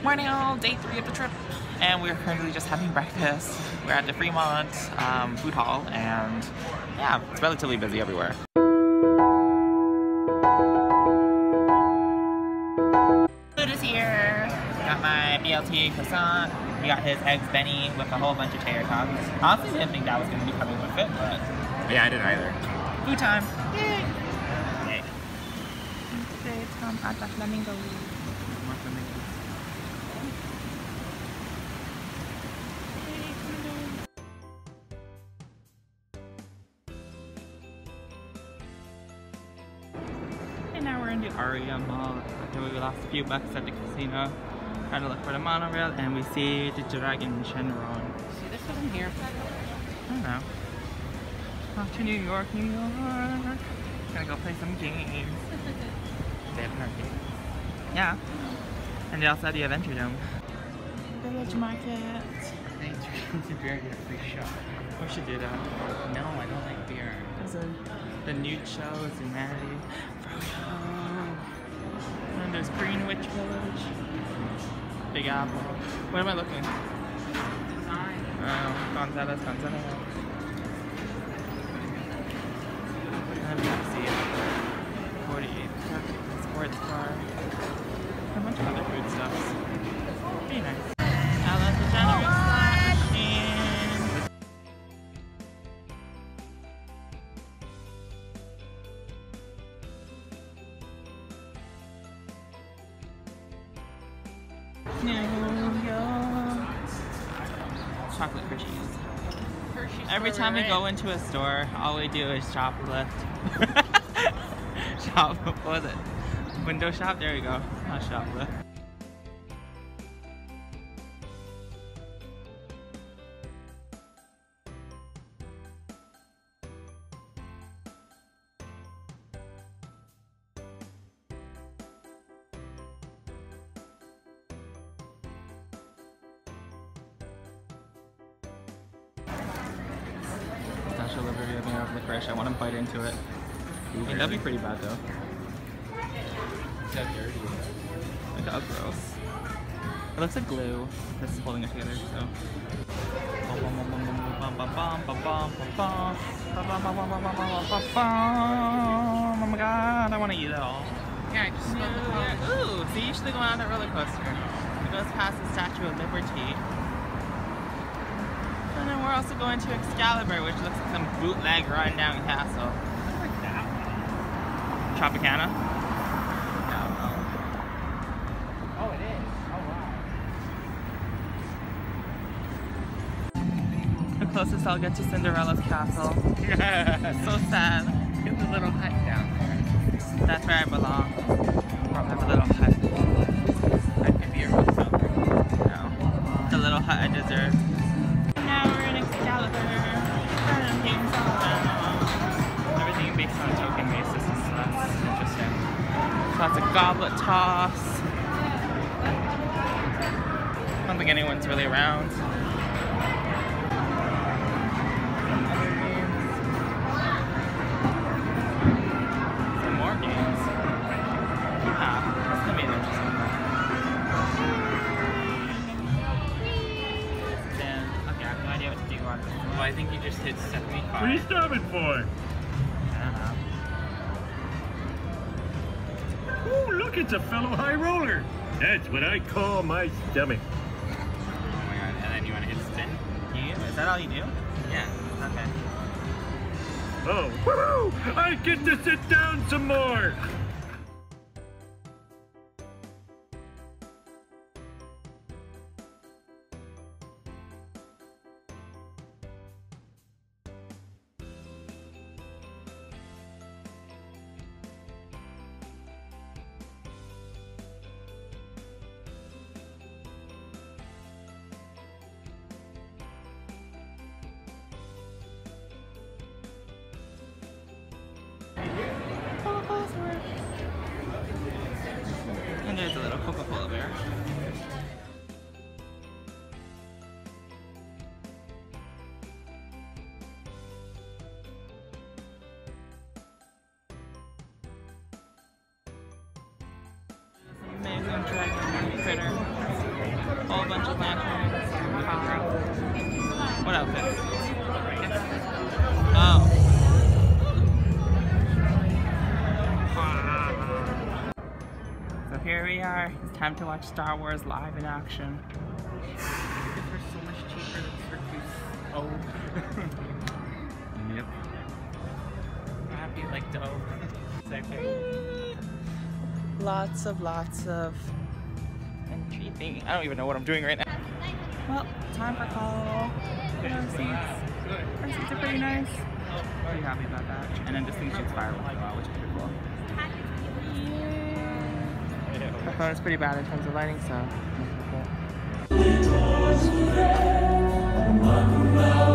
Morning all, day 3 of the trip, and we're currently just having breakfast. We're at the Fremont Food Hall, and yeah, it's relatively busy everywhere. Food is here. Got my BLT croissant. We got his eggs Benny with a whole bunch of tater tots. Honestly, didn't think that was going to be coming with it, but yeah, I didn't either. Food time! Yay! Yay! Today it's at the Flamingo. And now we're in the Aria Mall. After we lost a few bucks at the casino, trying to look for the monorail, and we see the Dragon Shenron. See this one here? I don't know. Off to New York, New York. Gonna go play some games. They have an arcade. Yeah. And they also have the Adventure Dome. Village Market. They drink the beer and get a free shot. We should do that. No, I don't like beer. There's the Nude Show, Zumanity, Froyo. And there's Greenwich Village. Big Apple. What am I looking? Design. Oh, Gonzalez. And we have to see 48 sports car. A bunch of other food stuffs. Pretty nice. Ellen DeGeneres slot machine. New York. Chocolate Hershey's. Every time we go into a store, all we do is shoplift. What was it? Window shop? There we go. Not shoplift. Statue of Liberty opening up licorice. I want to bite into it. I mean, that'd be pretty bad though. Is that dirty? Like, oh, gross. It looks like glue. This is holding it together, so. Oh my god, I want to eat it all. Yeah, I just smelled the punch. Ooh, so you usually go on that roller coaster. It goes past the Statue of Liberty. And then we're also going to Excalibur, which looks like some bootleg rundown castle. I like that one. Tropicana? Oh, it is. Oh, wow. The closest I'll get to Cinderella's castle. So sad. Get the little hut down there. That's where I belong. Or I have a little hut. That could be a hotel. No. The little hut I deserve. Now we're in Excalibur. Everything based on token basis is less interesting. Lots of goblet toss. I don't think anyone's really around. Some more games. Yeah, that's gonna be an interesting one. Okay, I have no idea what to do on this. Well, I think you just hit 75. What are you stopping for? I don't know. Ooh, look, it's a fellow high roller. That's what I call my stomach. Oh my god, and then you want to hit spin? Is that all you do? Yeah. Okay. Oh, woohoo! I get to sit down some more. And there's a little Coca-Cola bear. Amazing dragon critter. What outfits? Oh. So here we are. It's time to watch Star Wars live in action. They're so much cheaper than Circus. Oh. Yep. Happy like dough. Lots of entry thing. I don't even know what I'm doing right now. Well, time for call. Our seats are pretty nice. Pretty happy about that. And then this thing shoots fireworks as well, which is pretty cool. My phone is pretty bad in terms of lighting, so.